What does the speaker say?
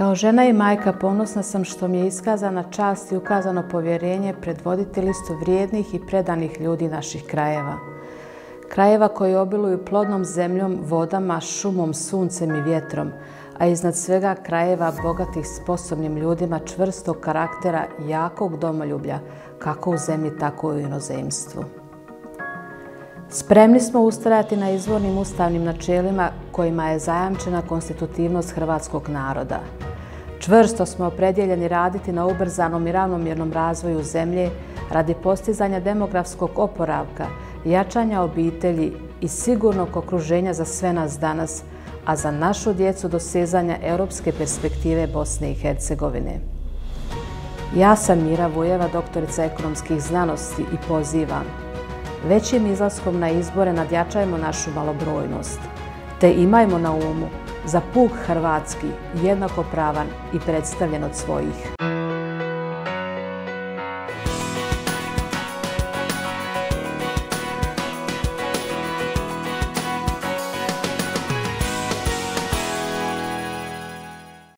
Kao žena i majka ponosna sam što mi je iskazana čast i ukazano povjerenje predvoditi listu vrijednih i predanih ljudi naših krajeva. Krajeva koji obiluju plodnom zemljom, vodama, šumom, suncem i vjetrom, a iznad svega krajeva bogatih sposobnim ljudima čvrstog karaktera i jakog domoljublja, kako u zemlji, tako i u inozemstvu. Spremni smo ustrajati na izvornim ustavnim načelima kojima je zajamčena konstitutivnost hrvatskog naroda. Čvrsto smo opredjeljeni raditi na ubrzanom i ravnomjernom razvoju zemlje radi postizanja demografskog oporavka, jačanja obitelji i sigurnog okruženja za sve nas danas, a za našu djecu dosezanja europske perspektive Bosne i Hercegovine. Ja sam Mira Vujeva, doktorica ekonomskih znanosti i pozivam: većim izlaskom na izbore nadjačajmo našu malobrojnost, te imajmo na umu za puk hrvatski jednakopravan i predstavljen od svojih.